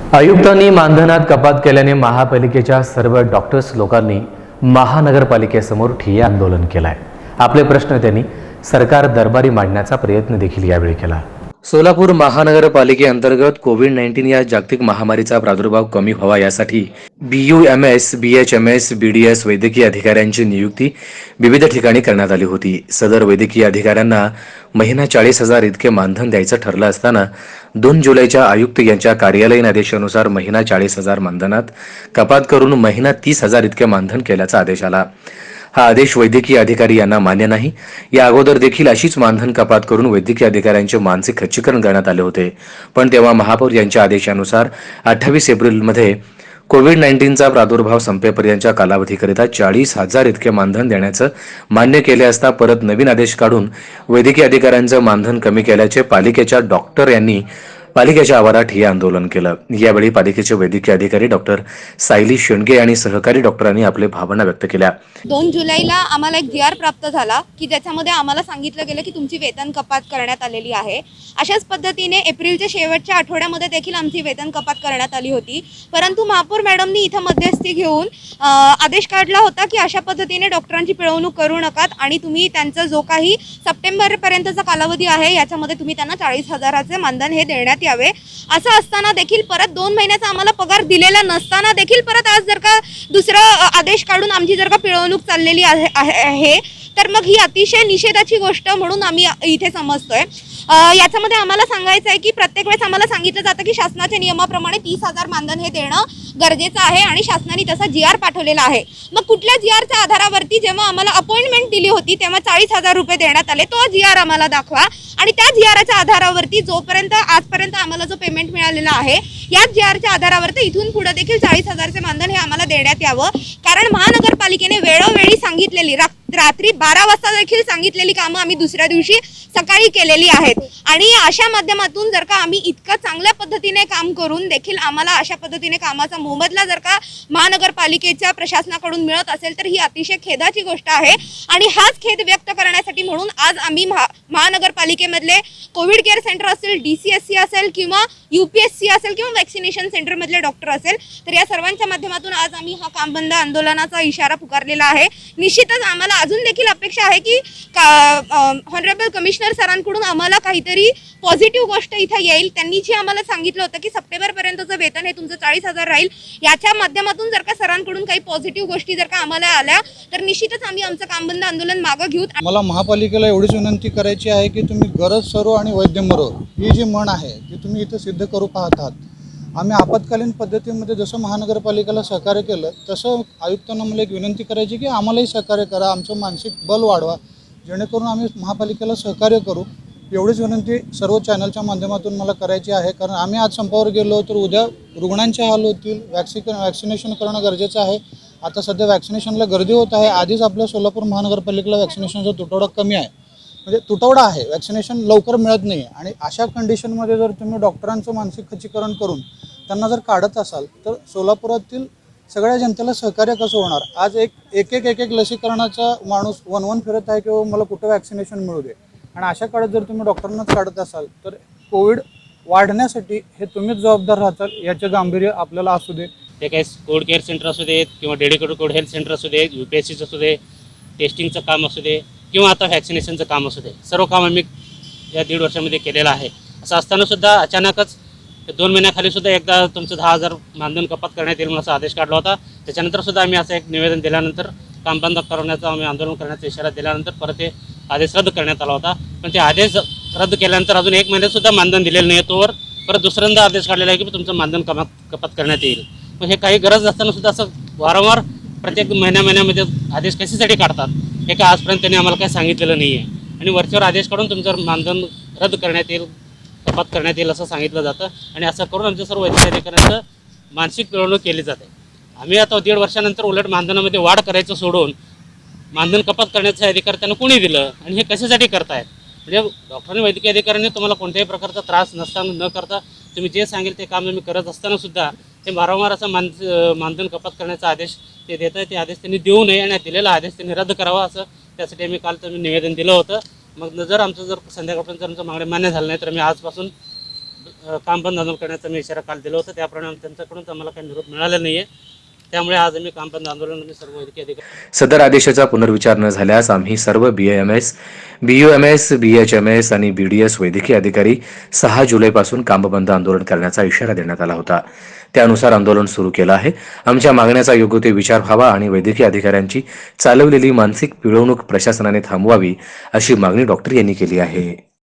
आयुक्तांनी मानधनात कपात केल्याने महापालिकेच्या सर्व डॉक्टर्स लोकांनी महानगरपालिकेसमोर ठिय्या आंदोलन केलंय। आपले प्रश्न त्यांनी सरकार दरबारी मांडण्याचा प्रयत्न देखील यावेळी केला। सोलापूर महानगरपालिकेअंतर्गत कोविड-19 या जागतिक महामारीचा प्रादुर्भाव कमी व्हावा यासाठी BUMS, BHMS, BDS वैद्यकीय अधिकाऱ्यांची नियुक्ती विविध ठिकाणी करण्यात आली होती। सदर वैद्यकीय अधिकाऱ्यांना महिना 40,000 इतके मानधन द्यायचं ठरलं असताना 2 जुलैच्या आयुक्त यांच्या कार्यालयीन आदेशानुसार महिना 40,000 मानधनात कपात करून महिना 30,000 इतके मानधन केल्याचा आदेश आला। हा आदेश वैद्यकीय अधिकारी यांना मान्य नाही। या अगोदर देखील अशीच मानधन कपात करून वैद्यकीय अधिकाऱ्यांचे मानसिक खच्चीकरण करण्यात आले होते, पण तेव्हा महापौर यांच्या आदेशानुसार 28 एप्रिलमध्ये कोविड-19चा प्रादुर्भाव संपेपर्यंतच्या कालावधीकरिता 40,000 इतके मानधन देण्याचं मान्य केले असता परत नवीन आदेश काढून वैद्यकीय अधिकाऱ्यांचं मानधन कमी केल्याचे पालिकेच्या डॉक्टर यांनी पालिकेच्या आवारात ठिय्या आंदोलन केलं। यावेळी पालिकेचे वैद्यकीय अधिकारी डॉक्टर सायली शेंडगे आणि सहकारी डॉक्टरांनी आपले भावना व्यक्त केल्या। 2 जुलैला आम्हाला एक GR प्राप्त झाला की ज्याच्यामध्ये आम्हाला सांगितलं गेलं की तुमची वेतन कपात करण्यात आलेली आहे। अशाच पद्धतीने एप्रिलच्या शेवटच्या आठवड्यामध्ये देखील आमची वेतन कपात करण्यात आली होती, परंतु महापौर मॅडमनी इथं मध्यस्थी घेऊन आदेश काढला होता की अशा पद्धतीने डॉक्टरांची पिळवणूक करू नकात आणि तुम्ही त्यांचा जो काही सप्टेंबरपर्यंतचा कालावधी आहे याच्यामध्ये तुम्ही त्यांना 40,000चे मानधन हे देण्यात यावे। असं असताना देखील परत 2 महिन्याचा आम्हाला पगार दिलेला नसताना देखील परत आज जर का दुसरा आदेश काढून आमची जर का पिळवणूक चाललेली आहे तर मग ही अतिशय निषेधाची गोष्ट म्हणून आम्ही इथे समजतोय। याच्यामध्ये आम्हाला सांगायचं आहे की प्रत्येक वेळेस आम्हाला सांगितलं जातं की शासनाच्या नियमाप्रमाणे 30,000 मानधन हे देणं गरजेचं आहे आणि शासनाने तसा GR पाठवलेला आहे। मग कुठल्या GRच्या आधारावरती जेव्हा आम्हाला अपॉइंटमेंट दिली होती तेव्हा 40,000 रुपये देण्यात आले, तो GR आम्हाला दाखवा आणि त्या GRच्या आधारावरती जोपर्यंत आजपर्यंत आम्हाला जो पेमेंट मिळालेला आहे याच GRच्या आधारावरती इथून पुढे देखील 40,000चे मानधन हे आम्हाला देण्यात यावं। कारण महानगरपालिकेने वेळोवेळी सांगितलेली रात्री 12 वाजता देखील सांगितलेली कामं आम्ही दुसऱ्या दिवशी सकाळी केलेली आहेत आणि अशा माध्यमातून जर का आम्ही इतकं चांगल्या पद्धतीने काम करून देखील आम्हाला अशा पद्धतीने कामाचा मोबदला जर का महानगरपालिकेच्या प्रशासनाकडून मिळत असेल तर ही अतिशय खेदाची गोष्ट आहे। आणि हाच खेद व्यक्त करण्यासाठी म्हणून आज आम्ही महानगरपालिकेमधले कोविड केअर सेंटर असेल, DCSC असेल किंवा UPSC असेल किंवा वॅक्सिनेशन सेंटरमधले डॉक्टर असेल तर या सर्वांच्या माध्यमातून आज आम्ही हा कामबंद आंदोलनाचा इशारा पुकारलेला आहे। निश्चितच आम्हाला अजून देखील अपेक्षा आहे की ऑनरेबल कमिशनर सरांकडून आम्हाला काहीतरी पॉझिटिव्ह गोष्ट इथे येईल। त्यांनी जे आम्हाला सांगितलं होतं की सप्टेंबरपर्यंतचं वेतन हे तुमचं 40,000 राहील, याच्या माध्यमातून जर का सरांकडून काही पॉझिटिव्ह गोष्टी जर का आम्हाला आल्या तर निश्चितच आम्ही आमचं कामबंद आंदोलन मागं घेऊ। मला महापालिकेला एवढीच विनंती करायची आहे की तुम्ही गरज सरो आणि वैद्य मरो ही जी म्हण आहे ती तुम्ही इथं सिद्ध करू पाहत आहात। आम्ही आपत्कालीन पद्धतीमध्ये जसं महानगरपालिकेला सहकार्य केलं तसं आयुक्तांना मला एक विनंती करायची की आम्हालाही सहकार्य करा, आमचं मानसिक बल वाढवा जेणेकरून आम्ही महापालिकेला सहकार्य करू। एवढीच विनंती सर्व चॅनलच्या माध्यमातून मला करायची आहे, कारण आम्ही आज संपावर गेलो तर उद्या रुग्णांचे हाल होतील। वॅक्सिनेशन करणं गरजेचं आहे। आता सध्या वॅक्सिनेशनला गर्दी होत आहे। आधीच आपल्या सोलापूर महानगरपालिकेला वॅक्सिनेशनचा तुटवडा कमी आहे, म्हणजे तुटवडा आहे, वॅक्सिनेशन लवकर मिळत नाही आहे आणि अशा कंडिशनमध्ये जर तुम्ही डॉक्टरांचं मानसिक खच्चीकरण करून त्यांना जर काढत असाल तर सोलापुरातील सगळ्या जनतेला सहकार्य कसं होणार। आज एक लसीकरणाचा माणूस वन फिरत आहे की मला कुठं वॅक्सिनेशन मिळू दे आणि अशा काळात जर तुम्ही डॉक्टरांनाच काढत असाल तर कोविड वाढण्यासाठी हे तुम्हीच जबाबदार राहताल, याचं गांभीर्य आपल्याला असू दे। ते काही कोविड केअर सेंटर असू देत किंवा डेडिकेटेड कोविड हेल्थ सेंटर असू दे, UPSCचं असू दे, टेस्टिंगचं काम असू दे किंवा आता वॅक्सिनेशनचं काम असू दे, सर्व काम आम्ही या 1.5 वर्षामध्ये केलेलं आहे। असं असतानासुद्धा अचानकच 2 महिन्याखाली सुद्धा एकदा तुमचं 10,000 मानधन कपात करण्यात येईल म्हणून असा आदेश काढला होता। त्याच्यानंतर सुद्धा आम्ही असं एक निवेदन दिल्यानंतर काम बंद करण्याचं आम्ही आंदोलन करण्याचा इशारा दिल्यानंतर परत ते आदेश रद्द करण्यात आला होता। पण ते आदेश रद्द केल्यानंतर अजून 1 महिन्यातसुद्धा मानधन दिलेलं नाही, तोवर परत दुसऱ्यांदा आदेश काढलेला आहे की तुमचं मानधन कपात करण्यात येईल। पण हे काही गरज नसताना सुद्धा असं वारंवार प्रत्येक महिन्यामध्ये आदेश कशासाठी काढतात हे काय आजपर्यंत त्यांनी आम्हाला काही सांगितलेलं नाही आहे आणि वरच्यावर आदेश काढून तुमचं मानधन रद्द करण्यात येईल, कपात करण्यात येईल असं सांगितलं जातं आणि असं करून आमच्या सर्व वैद्यकीय अधिकाऱ्यांचं मानसिक पिळवणूक केली जाते। आम्ही आता 1.5 वर्षानंतर उलट मानधनामध्ये वाढ करायचं सोडून मानधन कपात करण्याचे अधिकार त्यांना कोणी दिलं आणि हे कशासाठी करतायत। म्हणजे डॉक्टरांनी वैद्यकीय अधिकाऱ्यांनी तुम्हाला कोणत्याही प्रकारचा त्रास नसताना न करता तुम्ही जे सांगेल ते काम तुम्ही करत असतानासुद्धा ते वारंवार असं मानधन कपात करण्याचा आदेश ते देत आहे। ते आदेश त्यांनी देऊ नये आणि दिलेला आदेश त्यांनी रद्द करावा असं त्यासाठी आम्ही काल निवेदन दिलं होतं। मग जर आमचं संध्याकाळपर्यंत आमचं मागण्या मान्य झालं नाही तर आम्ही आजपासून काम बंद आंदोलन करण्याचा मी इशारा काल दिला होता. त्याप्रमाणे त्यांच्याकडून आम्हाला काही निरोप मिळाला नाही आहे. त्यामुळे आज आम्ही काम बंद आंदोलन आम्ही सर्व वैद्यकीय अधिकारी सदर आदेशाचा पुनर्विचार न झाल्यास आम्ही सर्व BAMS, BUMS, BHMS आणि BDS वैद्यकीय अधिकारी 6 जुलैपासून कामबंद आंदोलन करण्याचा इशारा देण्यात आला होता. त्यानुसार आंदोलन सुरू केलं आहे. आमच्या मागण्याचा योग्य ते विचार व्हावा आणि वैद्यकीय अधिकाऱ्यांची चालवलेली मानसिक पिळवणूक प्रशासनाने थांबवावी अशी मागणी डॉक्टर यांनी केली आहे.